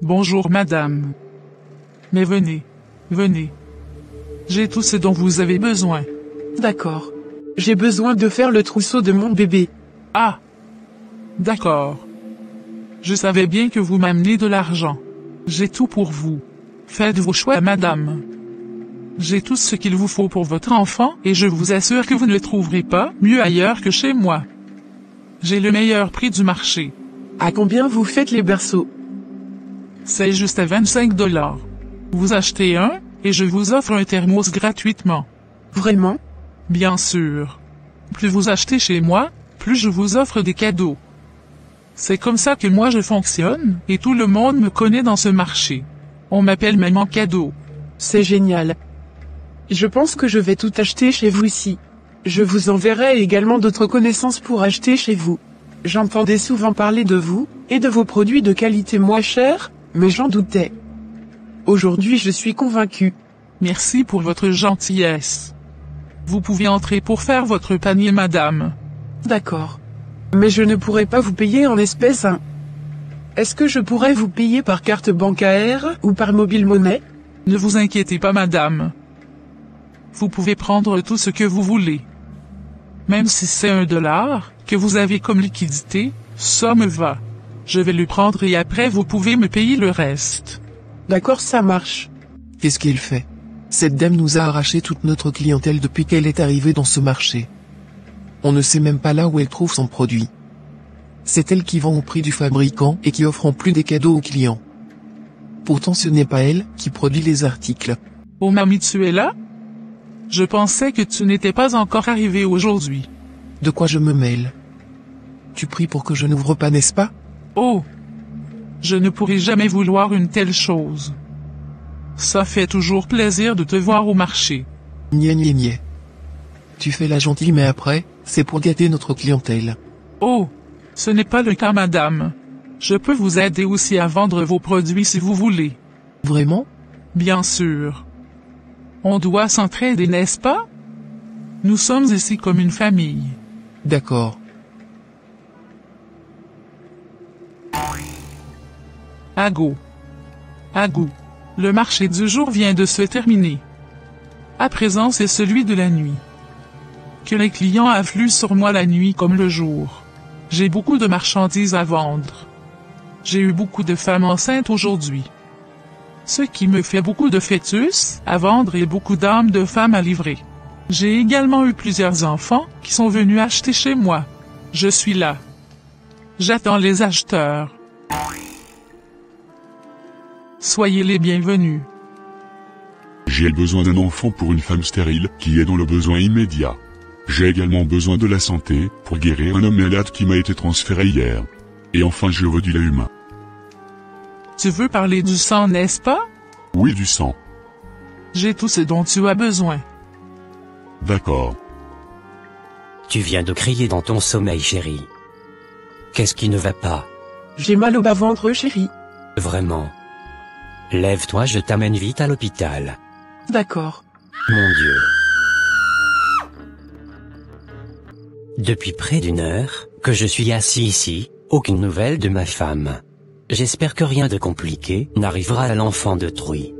Bonjour madame. Mais venez. Venez. J'ai tout ce dont vous avez besoin. D'accord. J'ai besoin de faire le trousseau de mon bébé. Ah. D'accord. Je savais bien que vous m'amenez de l'argent. J'ai tout pour vous. Faites vos choix madame. J'ai tout ce qu'il vous faut pour votre enfant et je vous assure que vous ne le trouverez pas mieux ailleurs que chez moi. J'ai le meilleur prix du marché. À combien vous faites les berceaux? C'est juste à 25 $. Vous achetez un, et je vous offre un thermos gratuitement. Vraiment? Bien sûr. Plus vous achetez chez moi, plus je vous offre des cadeaux. C'est comme ça que moi je fonctionne, et tout le monde me connaît dans ce marché. On m'appelle Maman Cadeau. C'est génial. Je pense que je vais tout acheter chez vous ici. Je vous enverrai également d'autres connaissances pour acheter chez vous. J'entendais souvent parler de vous, et de vos produits de qualité moins chers, mais j'en doutais. Aujourd'hui je suis convaincu. Merci pour votre gentillesse. Vous pouvez entrer pour faire votre panier madame. D'accord. Mais je ne pourrai pas vous payer en espèces, hein. Est-ce que je pourrais vous payer par carte bancaire, ou par mobile monnaie? Ne vous inquiétez pas madame. Vous pouvez prendre tout ce que vous voulez. Même si c'est $1 que vous avez comme liquidité, ça me va. Je vais le prendre et après vous pouvez me payer le reste. D'accord, ça marche. Qu'est-ce qu'elle fait? Cette dame nous a arraché toute notre clientèle depuis qu'elle est arrivée dans ce marché. On ne sait même pas là où elle trouve son produit. C'est elle qui vend au prix du fabricant et qui offre en plus des cadeaux aux clients. Pourtant ce n'est pas elle qui produit les articles. Oh mamie, tu es là? Je pensais que tu n'étais pas encore arrivé aujourd'hui. De quoi je me mêle? Tu pries pour que je n'ouvre pas, n'est-ce pas? Oh! Je ne pourrai jamais vouloir une telle chose. Ça fait toujours plaisir de te voir au marché. Niais niais niais. Tu fais la gentille mais après, c'est pour gâter notre clientèle. Oh! Ce n'est pas le cas madame. Je peux vous aider aussi à vendre vos produits si vous voulez. Vraiment? Bien sûr. On doit s'entraider, n'est-ce pas? Nous sommes ici comme une famille. D'accord. Ago. Ago. Le marché du jour vient de se terminer. À présent c'est celui de la nuit. Que les clients affluent sur moi la nuit comme le jour. J'ai beaucoup de marchandises à vendre. J'ai eu beaucoup de femmes enceintes aujourd'hui. Ce qui me fait beaucoup de fœtus à vendre et beaucoup d'âmes de femmes à livrer. J'ai également eu plusieurs enfants qui sont venus acheter chez moi. Je suis là. J'attends les acheteurs. Soyez les bienvenus. J'ai besoin d'un enfant pour une femme stérile qui est dans le besoin immédiat. J'ai également besoin de la santé pour guérir un homme malade qui m'a été transféré hier. Et enfin je veux du lait humain. Tu veux parler du sang, n'est-ce pas? Oui, du sang. J'ai tout ce dont tu as besoin. D'accord. Tu viens de crier dans ton sommeil, chérie. Qu'est-ce qui ne va pas? J'ai mal au bas-ventre, chérie. Vraiment? Lève-toi, je t'amène vite à l'hôpital. D'accord. Mon Dieu. Depuis près d'1 heure, que je suis assis ici, aucune nouvelle de ma femme. J'espère que rien de compliqué n'arrivera à l'enfant de Troy.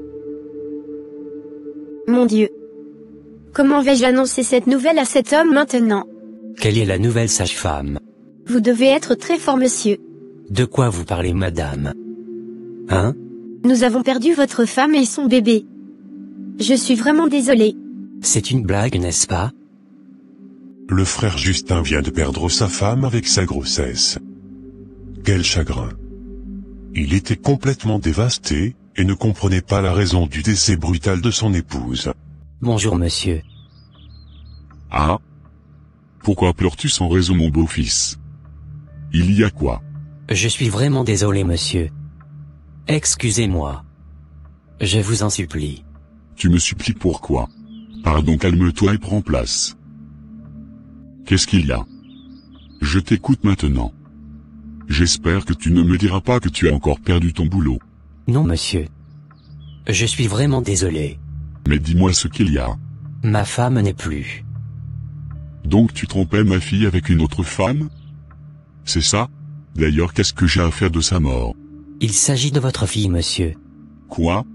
Mon Dieu. Comment vais-je annoncer cette nouvelle à cet homme maintenant? Quelle est la nouvelle sage-femme? Vous devez être très fort, monsieur. De quoi vous parlez, madame? Hein? Nous avons perdu votre femme et son bébé. Je suis vraiment désolée. C'est une blague, n'est-ce pas? Le frère Justin vient de perdre sa femme avec sa grossesse. Quel chagrin. Il était complètement dévasté, et ne comprenait pas la raison du décès brutal de son épouse. Bonjour monsieur. Ah? Pourquoi pleures-tu sans raison, mon beau-fils? Il y a quoi? Je suis vraiment désolé, monsieur. Excusez-moi. Je vous en supplie. Tu me supplies pourquoi? Pardon, calme-toi et prends place. Qu'est-ce qu'il y a? Je t'écoute maintenant. J'espère que tu ne me diras pas que tu as encore perdu ton boulot. Non, monsieur. Je suis vraiment désolé. Mais dis-moi ce qu'il y a. Ma femme n'est plus. Donc tu trompais ma fille avec une autre femme? C'est ça? D'ailleurs, qu'est-ce que j'ai à faire de sa mort? Il s'agit de votre fille, monsieur. Quoi?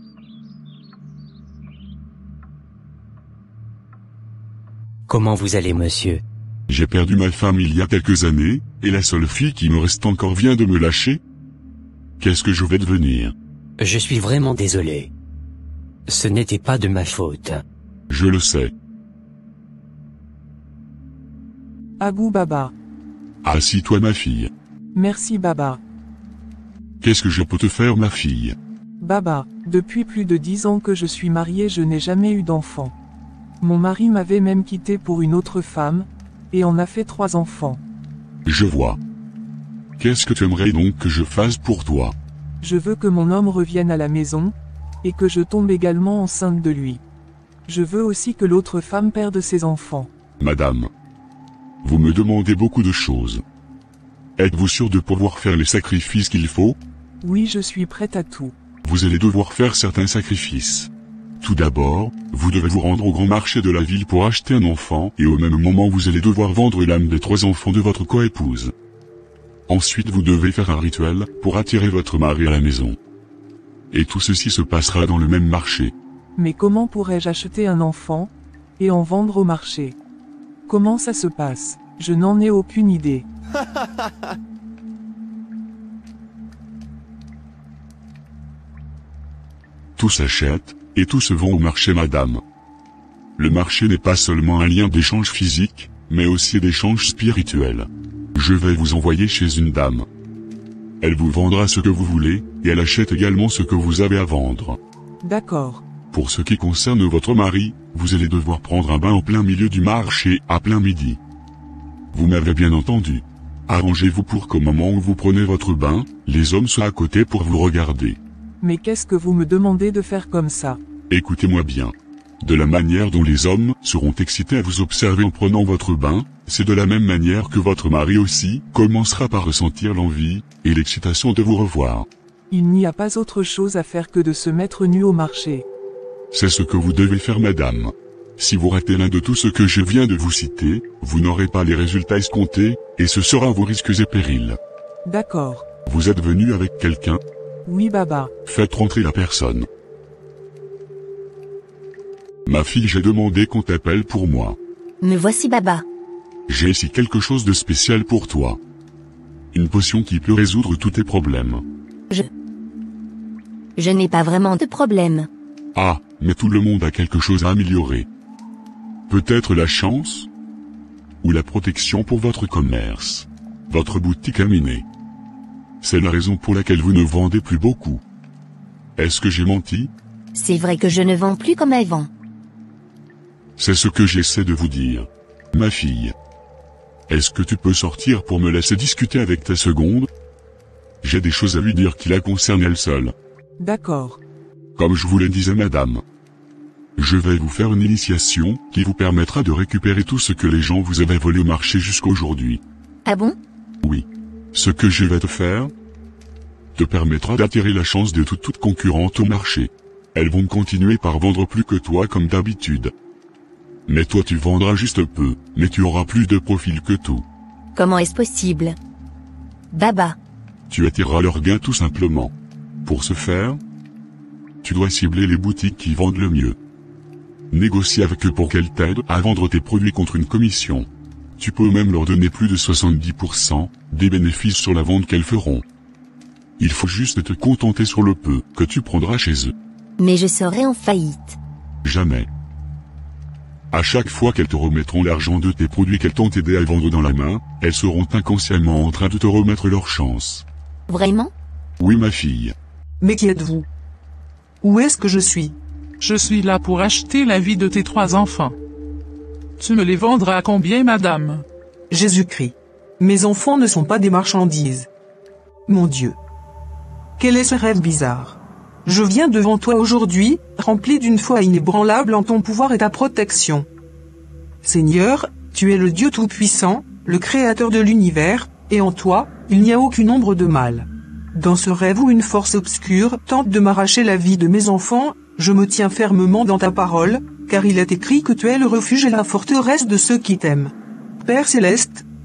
Comment vous allez, monsieur? J'ai perdu ma femme il y a quelques années, et la seule fille qui me reste encore vient de me lâcher? Qu'est-ce que je vais devenir? Je suis vraiment désolé. Ce n'était pas de ma faute. Je le sais. Agou Baba. Assis-toi ma fille. Merci Baba. Qu'est-ce que je peux te faire ma fille? Baba, depuis plus de 10 ans que je suis mariée, je n'ai jamais eu d'enfant. Mon mari m'avait même quitté pour une autre femme, et on a fait 3 enfants. Je vois. Qu'est-ce que tu aimerais donc que je fasse pour toi? Je veux que mon homme revienne à la maison, et que je tombe également enceinte de lui. Je veux aussi que l'autre femme perde ses enfants. Madame, vous me demandez beaucoup de choses. Êtes-vous sûr de pouvoir faire les sacrifices qu'il faut? Oui, je suis prête à tout. Vous allez devoir faire certains sacrifices. Tout d'abord, vous devez vous rendre au grand marché de la ville pour acheter un enfant, et au même moment vous allez devoir vendre l'âme des 3 enfants de votre coépouse. Ensuite vous devez faire un rituel, pour attirer votre mari à la maison. Et tout ceci se passera dans le même marché. Mais comment pourrais-je acheter un enfant, et en vendre au marché? Comment ça se passe? Je n'en ai aucune idée. Tout s'achète, et tout se vend au marché madame. Le marché n'est pas seulement un lien d'échange physique, mais aussi d'échange spirituel. Je vais vous envoyer chez une dame. Elle vous vendra ce que vous voulez, et elle achète également ce que vous avez à vendre. D'accord. Pour ce qui concerne votre mari, vous allez devoir prendre un bain en plein milieu du marché, à plein midi. Vous m'avez bien entendu. Arrangez-vous pour qu'au moment où vous prenez votre bain, les hommes soient à côté pour vous regarder. Mais qu'est-ce que vous me demandez de faire comme ça? Écoutez-moi bien. De la manière dont les hommes seront excités à vous observer en prenant votre bain, c'est de la même manière que votre mari aussi commencera par ressentir l'envie et l'excitation de vous revoir. Il n'y a pas autre chose à faire que de se mettre nu au marché. C'est ce que vous devez faire madame. Si vous ratez l'un de tout ce que je viens de vous citer, vous n'aurez pas les résultats escomptés, et ce sera vos risques et périls. D'accord. Vous êtes venu avec quelqu'un? Oui Baba. Faites rentrer la personne. Ma fille, j'ai demandé qu'on t'appelle pour moi. Me voici Baba. J'ai ici quelque chose de spécial pour toi. Une potion qui peut résoudre tous tes problèmes. Je n'ai pas vraiment de problème. Ah, mais tout le monde a quelque chose à améliorer. Peut-être la chance? Ou la protection pour votre commerce. Votre boutique aminée. C'est la raison pour laquelle vous ne vendez plus beaucoup. Est-ce que j'ai menti? C'est vrai que je ne vends plus comme avant. C'est ce que j'essaie de vous dire. Ma fille. Est-ce que tu peux sortir pour me laisser discuter avec ta seconde? J'ai des choses à lui dire qui la concernent elle seule. D'accord. Comme je vous le disais madame. Je vais vous faire une initiation, qui vous permettra de récupérer tout ce que les gens vous avaient volé au marché jusqu'à aujourd'hui. Ah bon? Oui. Ce que je vais te faire te permettra d'attirer la chance de toutes concurrentes au marché. Elles vont continuer par vendre plus que toi comme d'habitude. Mais toi tu vendras juste peu, mais tu auras plus de profil que tout. Comment est-ce possible? Baba. Tu attireras leur gain tout simplement. Pour ce faire, tu dois cibler les boutiques qui vendent le mieux. Négocie avec eux pour qu'elles t'aident à vendre tes produits contre une commission. Tu peux même leur donner plus de 70% des bénéfices sur la vente qu'elles feront. Il faut juste te contenter sur le peu que tu prendras chez eux. Mais je serai en faillite. Jamais. À chaque fois qu'elles te remettront l'argent de tes produits qu'elles t'ont aidé à vendre dans la main, elles seront inconsciemment en train de te remettre leur chance. Vraiment? Oui ma fille. Mais qui êtes-vous? Où est-ce que je suis? Je suis là pour acheter la vie de tes 3 enfants. Tu me les vendras à combien, madame? Jésus-Christ. Mes enfants ne sont pas des marchandises. Mon Dieu. Quel est ce rêve bizarre? Je viens devant toi aujourd'hui, rempli d'une foi inébranlable en ton pouvoir et ta protection. Seigneur, tu es le Dieu Tout-Puissant, le Créateur de l'univers, et en toi, il n'y a aucune ombre de mal. Dans ce rêve où une force obscure tente de m'arracher la vie de mes enfants, je me tiens fermement dans ta parole, car il est écrit que tu es le refuge et la forteresse de ceux qui t'aiment. Père céleste,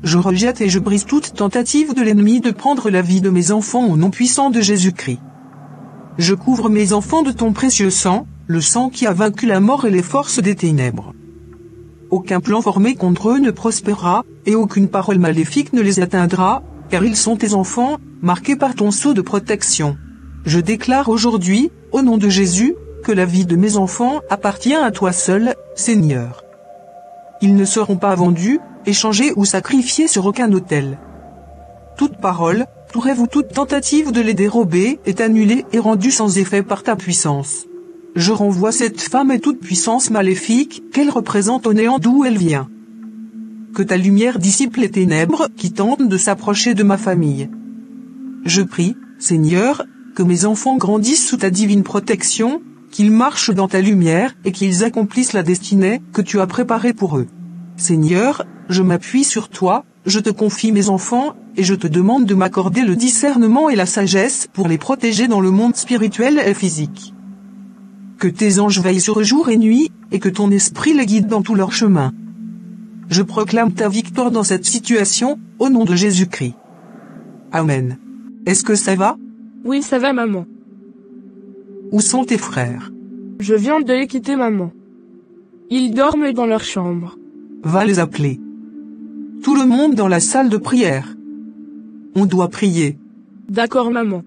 Je rejette et je brise toute tentative de l'ennemi de prendre la vie de mes enfants au nom puissant de Jésus-Christ. Je couvre mes enfants de ton précieux sang, le sang qui a vaincu la mort et les forces des ténèbres. Aucun plan formé contre eux ne prospérera, et aucune parole maléfique ne les atteindra, car ils sont tes enfants, marqués par ton sceau de protection. Je déclare aujourd'hui, au nom de Jésus, que la vie de mes enfants appartient à toi seul, Seigneur. Ils ne seront pas vendus, échangés ou sacrifiés sur aucun autel. Toute parole, tout rêve ou toute tentative de les dérober est annulée et rendue sans effet par ta puissance. Je renvoie cette femme et toute puissance maléfique qu'elle représente au néant d'où elle vient. Que ta lumière dissipe les ténèbres qui tentent de s'approcher de ma famille. Je prie, Seigneur, que mes enfants grandissent sous ta divine protection, qu'ils marchent dans ta lumière et qu'ils accomplissent la destinée que tu as préparée pour eux. Seigneur, je m'appuie sur toi, je te confie mes enfants, et je te demande de m'accorder le discernement et la sagesse pour les protéger dans le monde spirituel et physique. Que tes anges veillent sur eux jour et nuit, et que ton esprit les guide dans tout leur chemin. Je proclame ta victoire dans cette situation, au nom de Jésus-Christ. Amen. Est-ce que ça va? Oui, ça va, maman. Où sont tes frères? Je viens de les quitter, maman. Ils dorment dans leur chambre. Va les appeler. Tout le monde dans la salle de prière. On doit prier. D'accord, maman.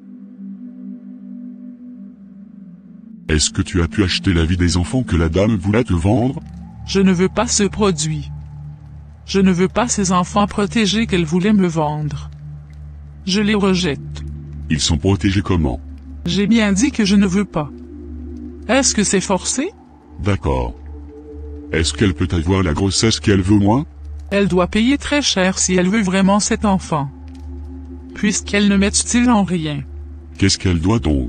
Est-ce que tu as pu acheter la vie des enfants que la dame voulait te vendre? Je ne veux pas ce produit. Je ne veux pas ces enfants protégés qu'elle voulait me vendre. Je les rejette. Ils sont protégés comment? J'ai bien dit que je ne veux pas. Est-ce que c'est forcé? D'accord. Est-ce qu'elle peut avoir la grossesse qu'elle veut moins? Elle doit payer très cher si elle veut vraiment cet enfant. Puisqu'elle ne met-il en rien. Qu'est-ce qu'elle doit donc?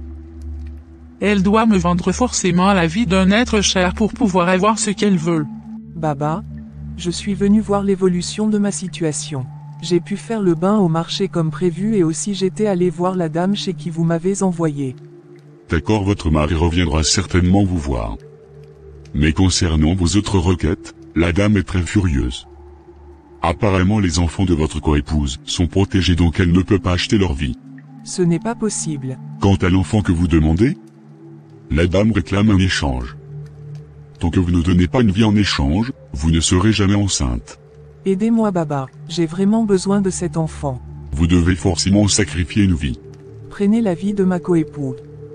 Elle doit me vendre forcément la vie d'un être cher pour pouvoir avoir ce qu'elle veut. Baba, je suis venu voir l'évolution de ma situation. J'ai pu faire le bain au marché comme prévu et aussi j'étais allé voir la dame chez qui vous m'avez envoyé. D'accord, votre mari reviendra certainement vous voir. Mais concernant vos autres requêtes, la dame est très furieuse. Apparemment les enfants de votre coépouse sont protégés donc elle ne peut pas acheter leur vie. Ce n'est pas possible. Quant à l'enfant que vous demandez, la dame réclame un échange. Tant que vous ne donnez pas une vie en échange, vous ne serez jamais enceinte. Aidez-moi Baba, j'ai vraiment besoin de cet enfant. Vous devez forcément sacrifier une vie. Prenez la vie de ma coépouse.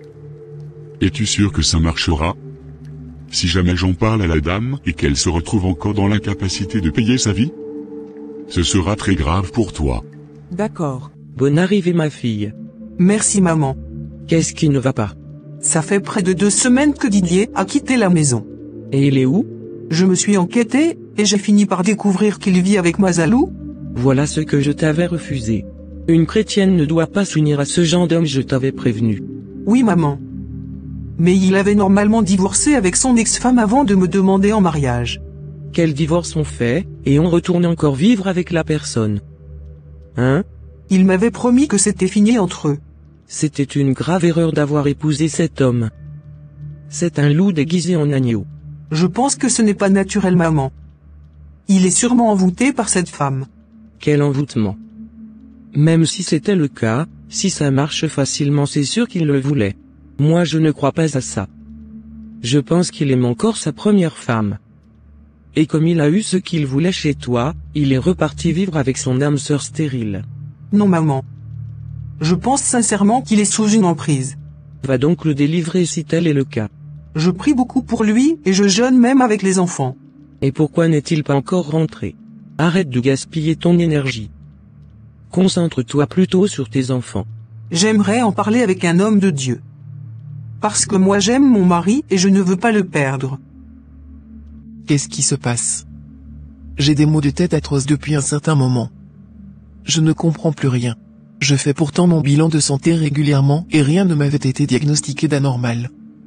Es-tu sûr que ça marchera? Si jamais j'en parle à la dame et qu'elle se retrouve encore dans l'incapacité de payer sa vie, ce sera très grave pour toi. D'accord. Bonne arrivée ma fille. Merci maman. Qu'est-ce qui ne va pas? Ça fait près de 2 semaines que Didier a quitté la maison. Et il est où? Je me suis enquêté, et j'ai fini par découvrir qu'il vit avec Mazalou. Voilà ce que je t'avais refusé. Une chrétienne ne doit pas s'unir à ce genre d'homme, je t'avais prévenu. Oui maman. Mais il avait normalement divorcé avec son ex-femme avant de me demander en mariage. Quel divorce on fait, et on retourne encore vivre avec la personne? Hein? Il m'avait promis que c'était fini entre eux. C'était une grave erreur d'avoir épousé cet homme. C'est un loup déguisé en agneau. Je pense que ce n'est pas naturel maman. Il est sûrement envoûté par cette femme. Quel envoûtement. Même si c'était le cas, si ça marche facilement c'est sûr qu'il le voulait. Moi je ne crois pas à ça. Je pense qu'il aime encore sa première femme. Et comme il a eu ce qu'il voulait chez toi, il est reparti vivre avec son âme sœur stérile. Non maman. Je pense sincèrement qu'il est sous une emprise. Va donc le délivrer si tel est le cas. Je prie beaucoup pour lui et je jeûne même avec les enfants. Et pourquoi n'est-il pas encore rentré? Arrête de gaspiller ton énergie. Concentre-toi plutôt sur tes enfants. J'aimerais en parler avec un homme de Dieu. Parce que moi j'aime mon mari et je ne veux pas le perdre. Qu'est-ce qui se passe? J'ai des maux de tête atroces depuis un certain moment. Je ne comprends plus rien. Je fais pourtant mon bilan de santé régulièrement et rien ne m'avait été diagnostiqué d'anormal.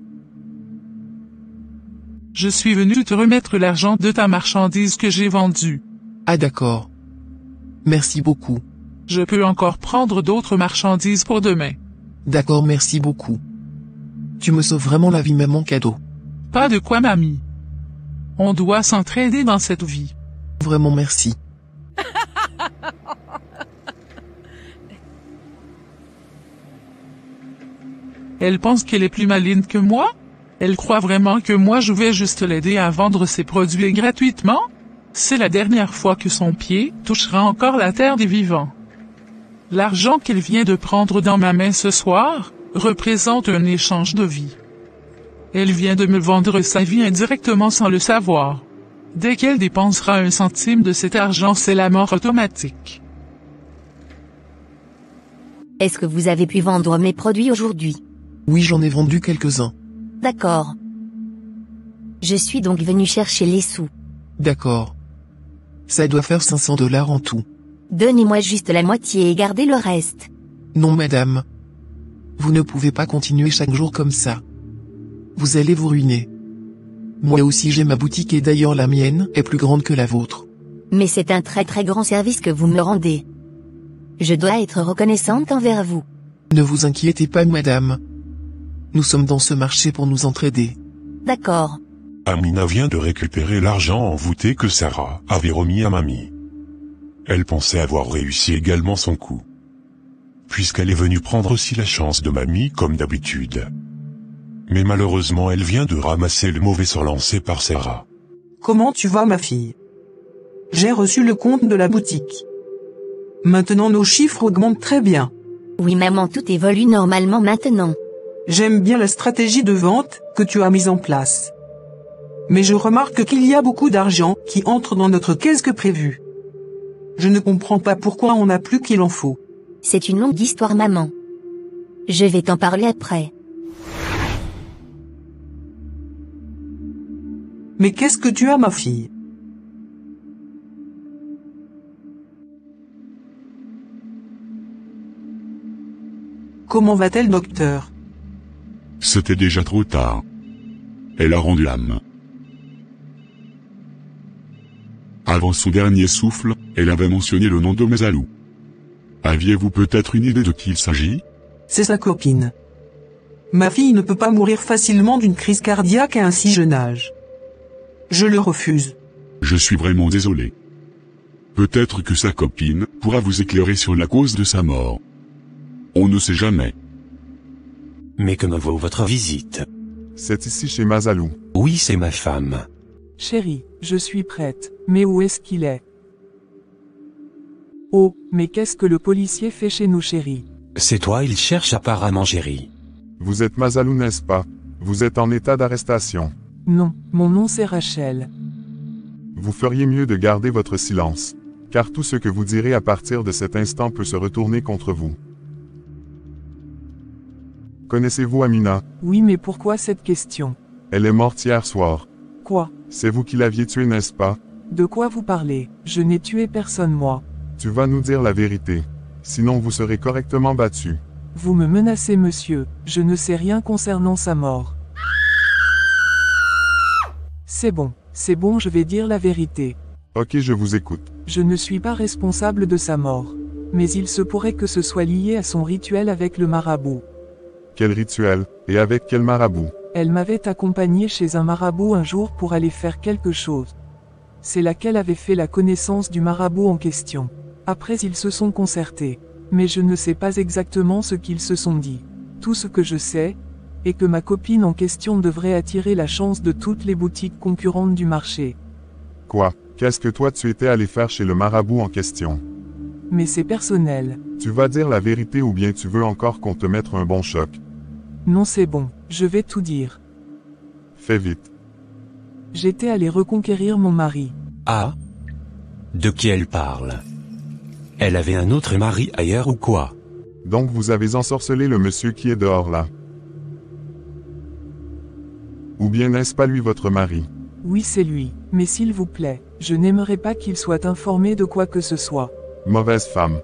Je suis venu te remettre l'argent de ta marchandise que j'ai vendue. Ah d'accord. Merci beaucoup. Je peux encore prendre d'autres marchandises pour demain. D'accord, merci beaucoup. Tu me sauves vraiment la vie même mon cadeau. Pas de quoi mamie. On doit s'entraider dans cette vie. Vraiment merci. Elle pense qu'elle est plus maligne que moi? Elle croit vraiment que moi je vais juste l'aider à vendre ses produits gratuitement? C'est la dernière fois que son pied touchera encore la terre des vivants. L'argent qu'elle vient de prendre dans ma main ce soir représente un échange de vie. Elle vient de me vendre sa vie indirectement sans le savoir. Dès qu'elle dépensera 1 centime de cet argent, c'est la mort automatique. Est-ce que vous avez pu vendre mes produits aujourd'hui? Oui, j'en ai vendu quelques-uns. D'accord. Je suis donc venu chercher les sous. D'accord. Ça doit faire 500 $ en tout. Donnez-moi juste la moitié et gardez le reste. Non madame. Vous ne pouvez pas continuer chaque jour comme ça. Vous allez vous ruiner. Moi aussi j'ai ma boutique et d'ailleurs la mienne est plus grande que la vôtre. Mais c'est un très très grand service que vous me rendez. Je dois être reconnaissante envers vous. Ne vous inquiétez pas madame. Nous sommes dans ce marché pour nous entraider. D'accord. Amina vient de récupérer l'argent envoûté que Sarah avait remis à mamie. Elle pensait avoir réussi également son coup, puisqu'elle est venue prendre aussi la chance de mamie comme d'habitude. Mais malheureusement elle vient de ramasser le mauvais sort lancé par Sarah. Comment tu vas ma fille? J'ai reçu le compte de la boutique. Maintenant nos chiffres augmentent très bien. Oui maman, tout évolue normalement maintenant. J'aime bien la stratégie de vente que tu as mise en place. Mais je remarque qu'il y a beaucoup d'argent qui entre dans notre caisse que prévu. Je ne comprends pas pourquoi on n'a plus qu'il en faut. C'est une longue histoire maman. Je vais t'en parler après. Mais qu'est-ce que tu as ma fille? Comment va-t-elle docteur? C'était déjà trop tard. Elle a rendu l'âme. Avant son dernier souffle, elle avait mentionné le nom de Mazalou. Aviez-vous peut-être une idée de qui il s'agit? C'est sa copine. Ma fille ne peut pas mourir facilement d'une crise cardiaque à un si jeune âge. Je le refuse. Je suis vraiment désolé. Peut-être que sa copine pourra vous éclairer sur la cause de sa mort. On ne sait jamais. Mais que me vaut votre visite? C'est ici chez Mazalou. Oui, c'est ma femme. Chérie, je suis prête, mais où est-ce qu'il est? Oh, mais qu'est-ce que le policier fait chez nous chérie? C'est toi, il cherche apparemment chérie. Vous êtes Mazalou n'est-ce pas? Vous êtes en état d'arrestation. Non, mon nom c'est Rachel. Vous feriez mieux de garder votre silence, car tout ce que vous direz à partir de cet instant peut se retourner contre vous. Connaissez-vous Amina? Oui, mais pourquoi cette question? Elle est morte hier soir. Quoi? C'est vous qui l'aviez tuée n'est-ce pas? De quoi vous parlez? Je n'ai tué personne moi. Tu vas nous dire la vérité. Sinon vous serez correctement battu. Vous me menacez monsieur, je ne sais rien concernant sa mort. C'est bon, je vais dire la vérité. Ok, je vous écoute. Je ne suis pas responsable de sa mort. Mais il se pourrait que ce soit lié à son rituel avec le marabout. Quel rituel? Et avec quel marabout? Elle m'avait accompagné chez un marabout un jour pour aller faire quelque chose. C'est là qu'elle avait fait la connaissance du marabout en question. Après ils se sont concertés. Mais je ne sais pas exactement ce qu'ils se sont dit. Tout ce que je sais, est que ma copine en question devrait attirer la chance de toutes les boutiques concurrentes du marché. Quoi? Qu'est-ce que toi tu étais allé faire chez le marabout en question? Mais c'est personnel. Tu vas dire la vérité ou bien tu veux encore qu'on te mette un bon choc? Non c'est bon, je vais tout dire. Fais vite. J'étais allé reconquérir mon mari. Ah? De qui elle parle? Elle avait un autre mari ailleurs ou quoi? Donc vous avez ensorcelé le monsieur qui est dehors là? Ou bien n'est-ce pas lui votre mari? Oui c'est lui, mais s'il vous plaît, je n'aimerais pas qu'il soit informé de quoi que ce soit. Mauvaise femme.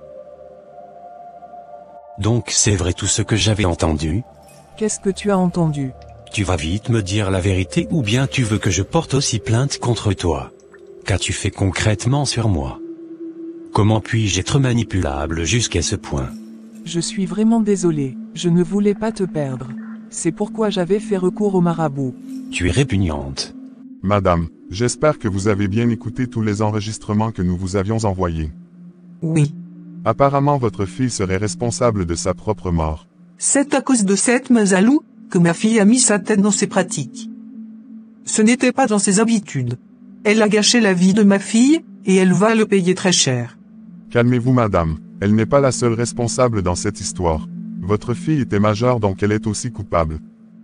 Donc c'est vrai tout ce que j'avais entendu? Qu'est-ce que tu as entendu? Tu vas vite me dire la vérité ou bien tu veux que je porte aussi plainte contre toi? Qu'as-tu fait concrètement sur moi? Comment puis-je être manipulable jusqu'à ce point? Je suis vraiment désolé, je ne voulais pas te perdre. C'est pourquoi j'avais fait recours au marabout. Tu es répugnante. Madame, j'espère que vous avez bien écouté tous les enregistrements que nous vous avions envoyés. Oui. Apparemment votre fille serait responsable de sa propre mort. C'est à cause de cette Mazalou que ma fille a mis sa tête dans ses pratiques. Ce n'était pas dans ses habitudes. Elle a gâché la vie de ma fille, et elle va le payer très cher. Calmez-vous madame, elle n'est pas la seule responsable dans cette histoire. Votre fille était majeure donc elle est aussi coupable.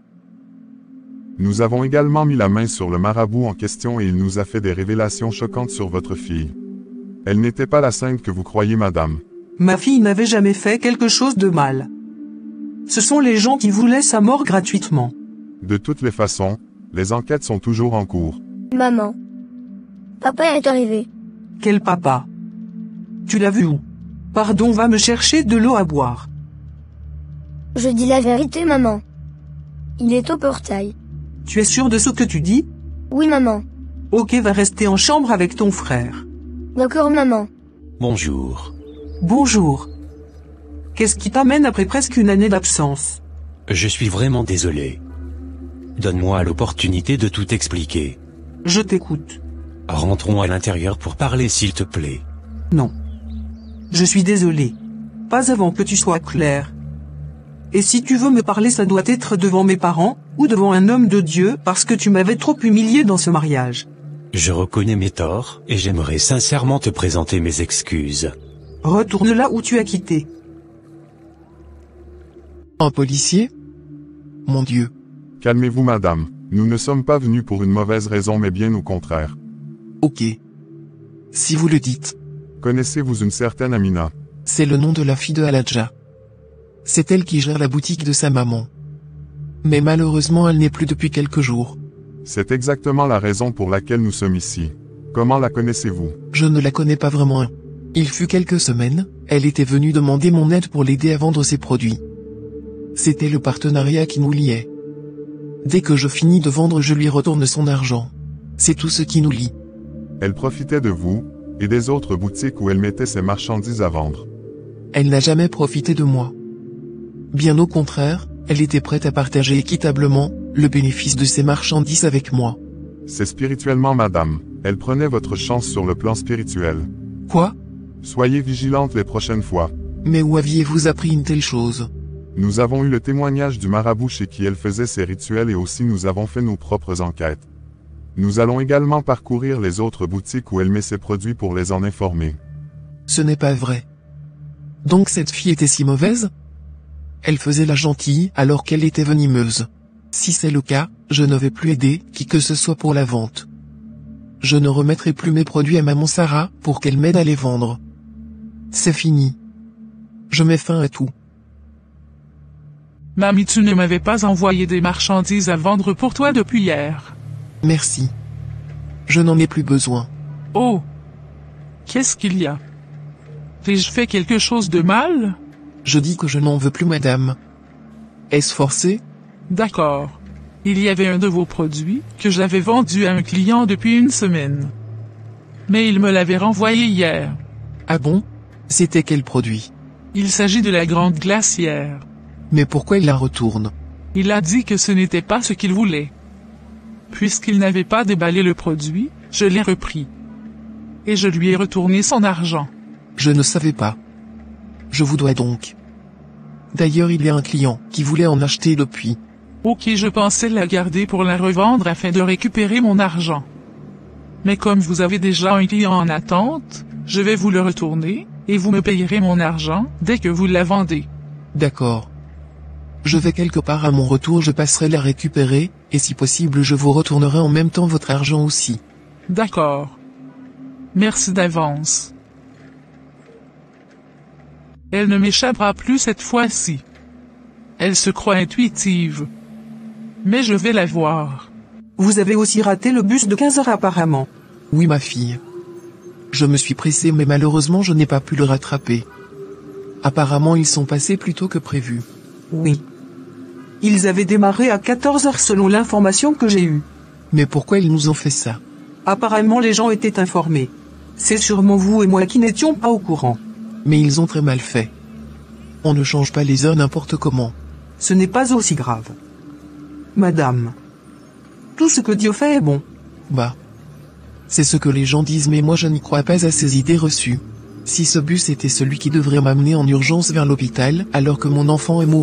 Nous avons également mis la main sur le marabout en question et il nous a fait des révélations choquantes sur votre fille. Elle n'était pas la sainte que vous croyez madame. Ma fille n'avait jamais fait quelque chose de mal. Ce sont les gens qui voulaient sa mort gratuitement. De toutes les façons, les enquêtes sont toujours en cours. Maman. Papa est arrivé. Quel papa? Tu l'as vu où? Pardon, va me chercher de l'eau à boire. Je dis la vérité, maman. Il est au portail. Tu es sûr de ce que tu dis? Oui, maman. Ok, va rester en chambre avec ton frère. D'accord, maman. Bonjour. Bonjour. Qu'est-ce qui t'amène après presque une année d'absence? Je suis vraiment désolé. Donne-moi l'opportunité de tout expliquer. Je t'écoute. Rentrons à l'intérieur pour parler s'il te plaît. Non. Je suis désolé. Pas avant que tu sois clair. Et si tu veux me parler, ça doit être devant mes parents, ou devant un homme de Dieu, parce que tu m'avais trop humilié dans ce mariage. Je reconnais mes torts, et j'aimerais sincèrement te présenter mes excuses. Retourne là où tu as quitté. Un policier? Mon Dieu. Calmez-vous madame, nous ne sommes pas venus pour une mauvaise raison mais bien au contraire. Ok. Si vous le dites. Connaissez-vous une certaine Amina? C'est le nom de la fille de Aladja. C'est elle qui gère la boutique de sa maman. Mais malheureusement elle n'est plus depuis quelques jours. C'est exactement la raison pour laquelle nous sommes ici. Comment la connaissez-vous? Je ne la connais pas vraiment. Il fut quelques semaines, elle était venue demander mon aide pour l'aider à vendre ses produits. C'était le partenariat qui nous liait. Dès que je finis de vendre, je lui retourne son argent. C'est tout ce qui nous lie. Elle profitait de vous, et des autres boutiques où elle mettait ses marchandises à vendre. Elle n'a jamais profité de moi. Bien au contraire, elle était prête à partager équitablement le bénéfice de ses marchandises avec moi. C'est spirituellement madame, elle prenait votre chance sur le plan spirituel. Quoi? Soyez vigilante les prochaines fois. Mais où aviez-vous appris une telle chose? Nous avons eu le témoignage du marabout chez qui elle faisait ses rituels et aussi nous avons fait nos propres enquêtes. Nous allons également parcourir les autres boutiques où elle met ses produits pour les en informer. Ce n'est pas vrai. Donc cette fille était si mauvaise? Elle faisait la gentille alors qu'elle était venimeuse. Si c'est le cas, je ne vais plus aider qui que ce soit pour la vente. Je ne remettrai plus mes produits à maman Sarah pour qu'elle m'aide à les vendre. C'est fini. Je mets fin à tout. Mamie, tu ne m'avais pas envoyé des marchandises à vendre pour toi depuis hier. Merci. Je n'en ai plus besoin. Oh! Qu'est-ce qu'il y a? T'ai-je fait quelque chose de mal? Je dis que je n'en veux plus madame. Est-ce forcé? D'accord. Il y avait un de vos produits que j'avais vendu à un client depuis une semaine. Mais il me l'avait renvoyé hier. Ah bon? C'était quel produit? Il s'agit de la grande glacière. Mais pourquoi il la retourne? Il a dit que ce n'était pas ce qu'il voulait. Puisqu'il n'avait pas déballé le produit, je l'ai repris. Et je lui ai retourné son argent. Je ne savais pas. Je vous dois donc. D'ailleurs, il y a un client qui voulait en acheter depuis. Ok, je pensais la garder pour la revendre afin de récupérer mon argent. Mais comme vous avez déjà un client en attente, je vais vous le retourner, et vous me payerez mon argent dès que vous la vendez. D'accord. Je vais quelque part à mon retour, je passerai la récupérer, et si possible je vous retournerai en même temps votre argent aussi. D'accord. Merci d'avance. Elle ne m'échappera plus cette fois-ci. Elle se croit intuitive. Mais je vais la voir. Vous avez aussi raté le bus de 15 heures apparemment. Oui ma fille. Je me suis pressé mais malheureusement je n'ai pas pu le rattraper. Apparemment ils sont passés plus tôt que prévu. Oui. Ils avaient démarré à 14 heures selon l'information que j'ai eue. Mais pourquoi ils nous ont fait ça? Apparemment les gens étaient informés. C'est sûrement vous et moi qui n'étions pas au courant. Mais ils ont très mal fait. On ne change pas les heures n'importe comment. Ce n'est pas aussi grave. Madame. Tout ce que Dieu fait est bon. Bah. C'est ce que les gens disent mais moi je n'y crois pas à ces idées reçues. Si ce bus était celui qui devrait m'amener en urgence vers l'hôpital alors que mon enfant est mourant,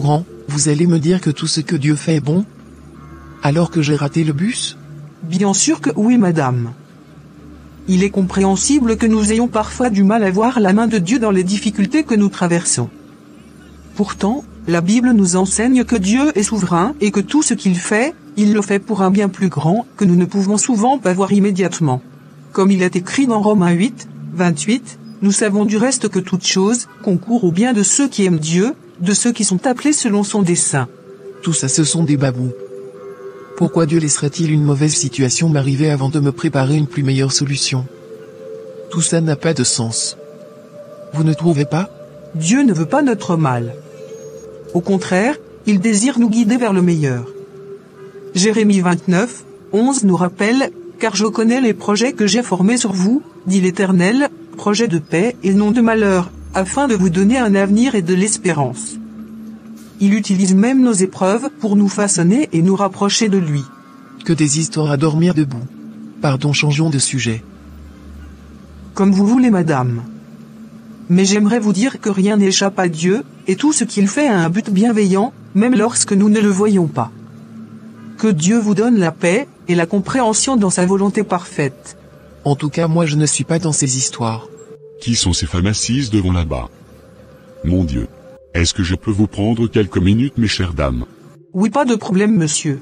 Vous allez me dire que tout ce que Dieu fait est bon? Alors que j'ai raté le bus? Bien sûr que oui, madame. Il est compréhensible que nous ayons parfois du mal à voir la main de Dieu dans les difficultés que nous traversons. Pourtant, la Bible nous enseigne que Dieu est souverain et que tout ce qu'il fait, il le fait pour un bien plus grand que nous ne pouvons souvent pas voir immédiatement. Comme il est écrit dans Romains 8, 28, nous savons du reste que toute chose concourt au bien de ceux qui aiment Dieu, de ceux qui sont appelés selon son dessein. Tout ça ce sont des babous. Pourquoi Dieu laisserait-il une mauvaise situation m'arriver avant de me préparer une plus meilleure solution? Tout ça n'a pas de sens. Vous ne trouvez pas? Dieu ne veut pas notre mal. Au contraire, il désire nous guider vers le meilleur. Jérémie 29, 11 nous rappelle « Car je connais les projets que j'ai formés sur vous, dit l'Éternel, projets de paix et non de malheur, afin de vous donner un avenir et de l'espérance. » Il utilise même nos épreuves pour nous façonner et nous rapprocher de lui. Que des histoires à dormir debout. Pardon, changeons de sujet. Comme vous voulez, madame. Mais j'aimerais vous dire que rien n'échappe à Dieu, et tout ce qu'il fait a un but bienveillant, même lorsque nous ne le voyons pas. Que Dieu vous donne la paix, et la compréhension dans sa volonté parfaite. En tout cas, moi je ne suis pas dans ces histoires. Qui sont ces femmes assises devant là-bas? Mon Dieu. Est-ce que je peux vous prendre quelques minutes, mes chères dames? Oui, pas de problème, monsieur.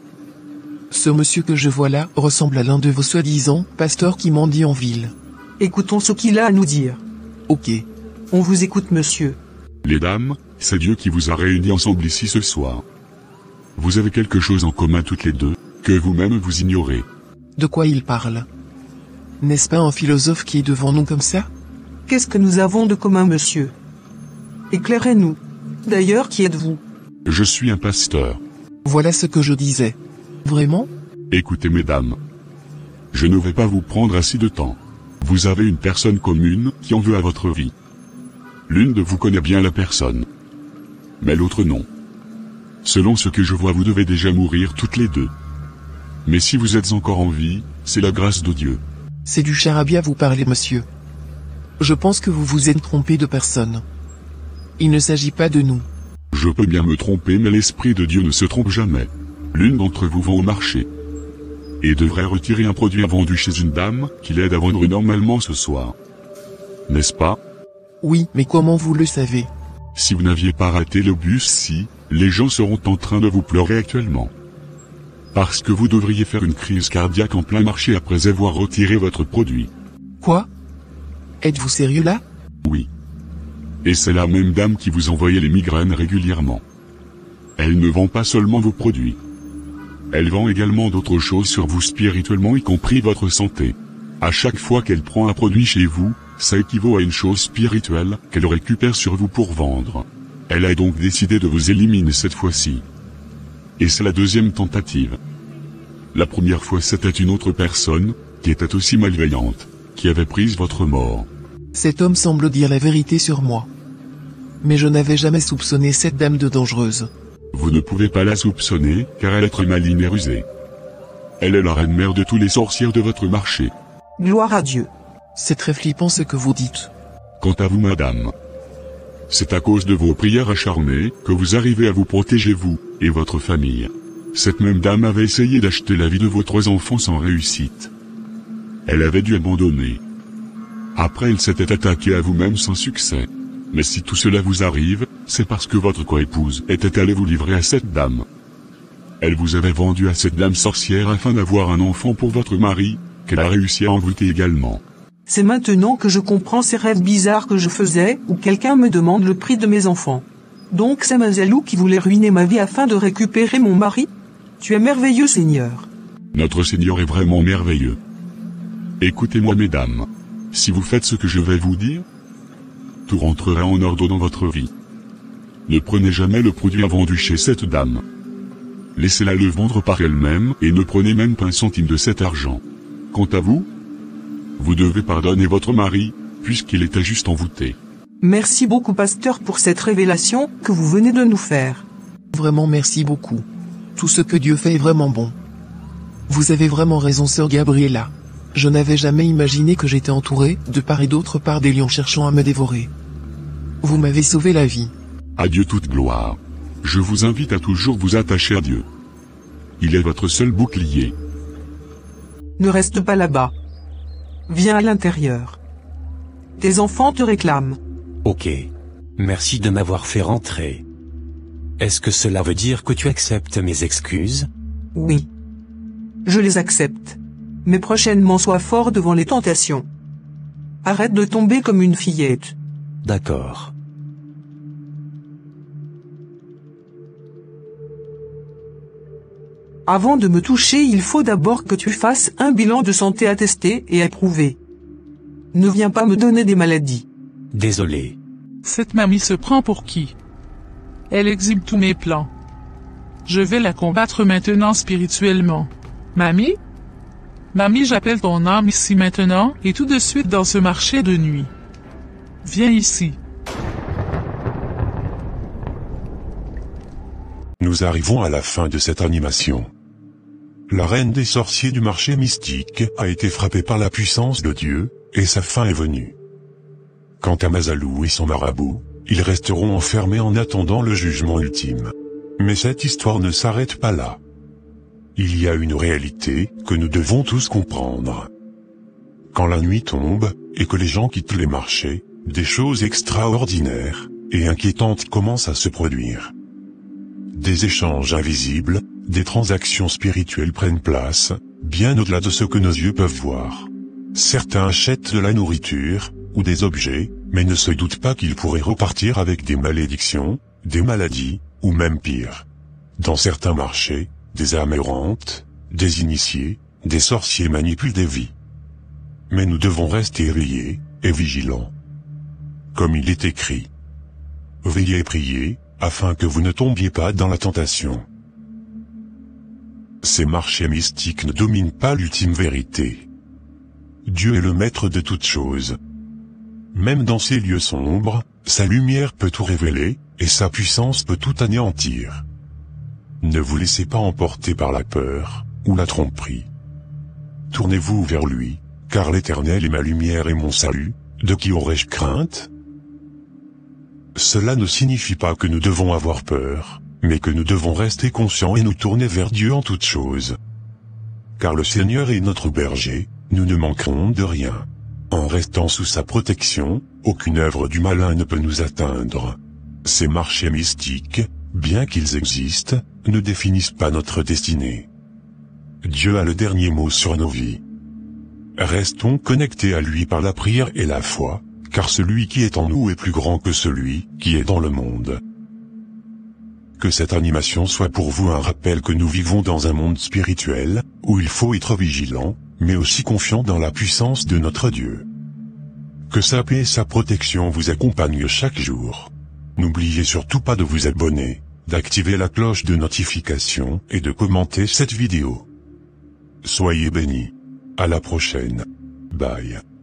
Ce monsieur que je vois là ressemble à l'un de vos soi-disant pasteurs qui mendient en ville. Écoutons ce qu'il a à nous dire. Ok. On vous écoute, monsieur. Les dames, c'est Dieu qui vous a réunis ensemble ici ce soir. Vous avez quelque chose en commun toutes les deux, que vous-même vous ignorez. De quoi il parle? N'est-ce pas un philosophe qui est devant nous comme ça? Qu'est-ce que nous avons de commun, monsieur? Éclairez-nous. D'ailleurs, qui êtes-vous? Je suis un pasteur. Voilà ce que je disais. Vraiment? Écoutez, mesdames. Je ne vais pas vous prendre assez de temps. Vous avez une personne commune qui en veut à votre vie. L'une de vous connaît bien la personne. Mais l'autre non. Selon ce que je vois, vous devez déjà mourir toutes les deux. Mais si vous êtes encore en vie, c'est la grâce de Dieu. C'est du charabia vous parlez, monsieur. Je pense que vous vous êtes trompé de personne. Il ne s'agit pas de nous. Je peux bien me tromper, mais l'Esprit de Dieu ne se trompe jamais. L'une d'entre vous vend au marché et devrait retirer un produit vendu chez une dame qui l'aide à vendre normalement ce soir. N'est-ce pas? Oui, mais comment vous le savez? Si vous n'aviez pas raté le bus, les gens seront en train de vous pleurer actuellement. Parce que vous devriez faire une crise cardiaque en plein marché après avoir retiré votre produit. Quoi? Êtes-vous sérieux là? Oui. Et c'est la même dame qui vous envoyait les migraines régulièrement. Elle ne vend pas seulement vos produits. Elle vend également d'autres choses sur vous spirituellement, y compris votre santé. À chaque fois qu'elle prend un produit chez vous, ça équivaut à une chose spirituelle qu'elle récupère sur vous pour vendre. Elle a donc décidé de vous éliminer cette fois-ci. Et c'est la deuxième tentative. La première fois, c'était une autre personne, qui était aussi malveillante, qui avait pris votre mort. Cet homme semble dire la vérité sur moi. Mais je n'avais jamais soupçonné cette dame de dangereuse. Vous ne pouvez pas la soupçonner, car elle est très maligne et rusée. Elle est la reine mère de tous les sorcières de votre marché. Gloire à Dieu. C'est très flippant ce que vous dites. Quant à vous, madame, c'est à cause de vos prières acharnées que vous arrivez à vous protéger, vous et votre famille. Cette même dame avait essayé d'acheter la vie de vos 3 enfants sans réussite. Elle avait dû abandonner. Après, elle s'était attaquée à vous-même sans succès. Mais si tout cela vous arrive, c'est parce que votre coépouse était allée vous livrer à cette dame. Elle vous avait vendu à cette dame sorcière afin d'avoir un enfant pour votre mari, qu'elle a réussi à envoûter également. C'est maintenant que je comprends ces rêves bizarres que je faisais, où quelqu'un me demande le prix de mes enfants. Donc c'est Mazalou qui voulait ruiner ma vie afin de récupérer mon mari? Tu es merveilleux, Seigneur. Notre Seigneur est vraiment merveilleux. Écoutez-moi, mesdames. Si vous faites ce que je vais vous dire, tout rentrera en ordre dans votre vie. Ne prenez jamais le produit vendu chez cette dame. Laissez-la le vendre par elle-même et ne prenez même pas un centime de cet argent. Quant à vous, vous devez pardonner votre mari, puisqu'il était juste envoûté. Merci beaucoup, pasteur, pour cette révélation que vous venez de nous faire. Vraiment merci beaucoup. Tout ce que Dieu fait est vraiment bon. Vous avez vraiment raison, sœur Gabriella. Je n'avais jamais imaginé que j'étais entouré, de part et d'autre par des lions cherchant à me dévorer. Vous m'avez sauvé la vie. À Dieu toute gloire. Je vous invite à toujours vous attacher à Dieu. Il est votre seul bouclier. Ne reste pas là-bas. Viens à l'intérieur. Tes enfants te réclament. Ok. Merci de m'avoir fait rentrer. Est-ce que cela veut dire que tu acceptes mes excuses? Oui. Je les accepte. Mais prochainement sois fort devant les tentations. Arrête de tomber comme une fillette. D'accord. Avant de me toucher, il faut d'abord que tu fasses un bilan de santé attesté et approuvé. Ne viens pas me donner des maladies. Désolé. Cette mamie se prend pour qui? Elle exhibe tous mes plans. Je vais la combattre maintenant spirituellement. Mamie? Mamie, j'appelle ton âme ici maintenant, et tout de suite dans ce marché de nuit. Viens ici. Nous arrivons à la fin de cette animation. La reine des sorciers du marché mystique a été frappée par la puissance de Dieu, et sa fin est venue. Quant à Mazalou et son marabout, ils resteront enfermés en attendant le jugement ultime. Mais cette histoire ne s'arrête pas là. Il y a une réalité que nous devons tous comprendre. Quand la nuit tombe, et que les gens quittent les marchés, des choses extraordinaires et inquiétantes commencent à se produire. Des échanges invisibles, des transactions spirituelles prennent place, bien au-delà de ce que nos yeux peuvent voir. Certains achètent de la nourriture, ou des objets, mais ne se doutent pas qu'ils pourraient repartir avec des malédictions, des maladies, ou même pire. Dans certains marchés, des âmes errantes, des initiés, des sorciers manipulent des vies. Mais nous devons rester éveillés, et vigilants. Comme il est écrit. Veillez et priez, afin que vous ne tombiez pas dans la tentation. Ces marchés mystiques ne dominent pas l'ultime vérité. Dieu est le maître de toutes choses. Même dans ces lieux sombres, sa lumière peut tout révéler, et sa puissance peut tout anéantir. Ne vous laissez pas emporter par la peur, ou la tromperie. Tournez-vous vers lui, car l'Éternel est ma lumière et mon salut, de qui aurais-je crainte? Cela ne signifie pas que nous devons avoir peur, mais que nous devons rester conscients et nous tourner vers Dieu en toutes choses. Car le Seigneur est notre berger, nous ne manquerons de rien. En restant sous sa protection, aucune œuvre du malin ne peut nous atteindre. Ces marchés mystiques, bien qu'ils existent, ne définissent pas notre destinée. Dieu a le dernier mot sur nos vies. Restons connectés à lui par la prière et la foi, car celui qui est en nous est plus grand que celui qui est dans le monde. Que cette animation soit pour vous un rappel que nous vivons dans un monde spirituel, où il faut être vigilant, mais aussi confiant dans la puissance de notre Dieu. Que sa paix et sa protection vous accompagnent chaque jour. N'oubliez surtout pas de vous abonner, d'activer la cloche de notification et de commenter cette vidéo. Soyez bénis. À la prochaine. Bye.